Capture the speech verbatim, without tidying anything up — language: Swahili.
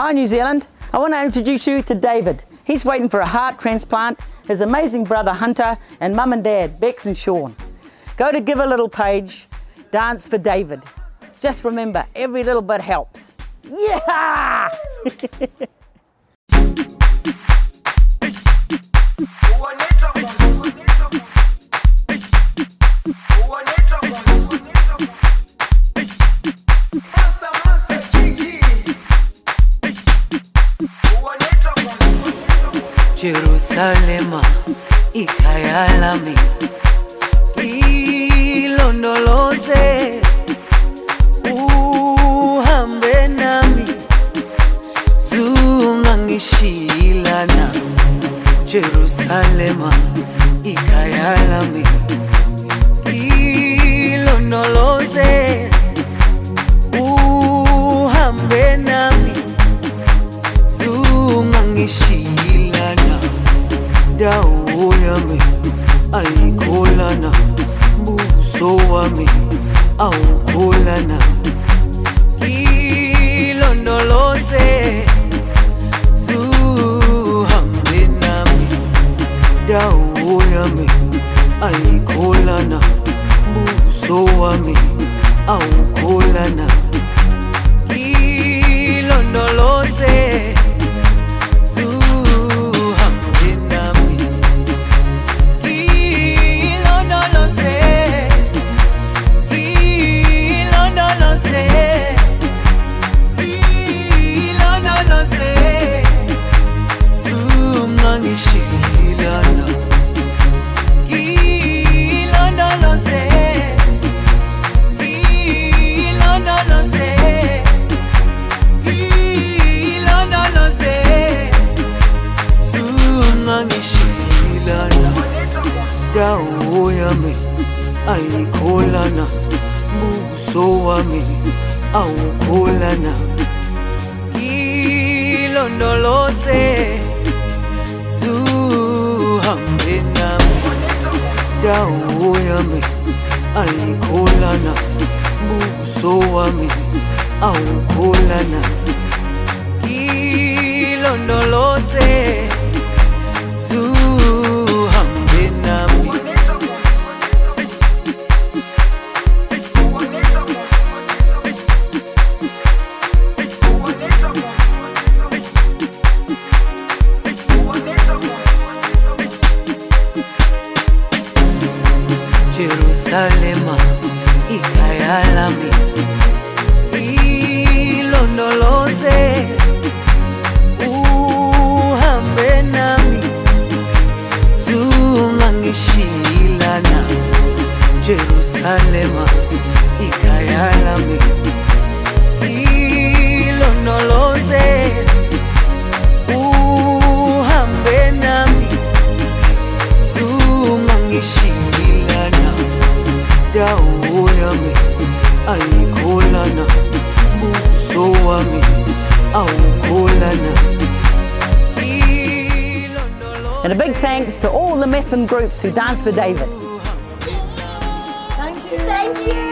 Hi New Zealand, I want to introduce you to David. He's waiting for a heart transplant, his amazing brother Hunter, and mum and dad, Bex and Sean. Go to Give a Little page, dance for David. Just remember, every little bit helps. Yeah! Jerusalema, ikhaya lami, ilondoloze, uhambe nami, zungangishilana. Jerusalema, ikhaya lami, ilondoloze, uhambe nami, zungangishilana. Dawo yami ayikholana, buso wami awukholana. Ilondoloze, zuhambe nami. Dawo yami ayikholana, buso wami awukholana. Ilondoloze, dawo yami ayikholana, buso wami awukholana. Ilondoloze, zuhambe nami. Dawo yami ayikholana, buso wami awukholana. Ilondoloze, zuhambe nami. Jerusalema, ikhaya lami, ilondoloze, uhambe nami, zungangishilana. Jerusalema, ikhaya lami, ilondoloze, uhambe nami, zungangishilana. Dawo yami ayikholana, buso wami awukholana. And a big thanks to all the Methven groups who danced for David. Thank you. Thank you.